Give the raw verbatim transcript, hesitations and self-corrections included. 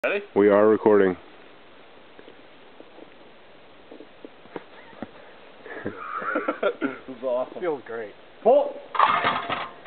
Ready? We are recording. This is awesome. Feels great. Pull!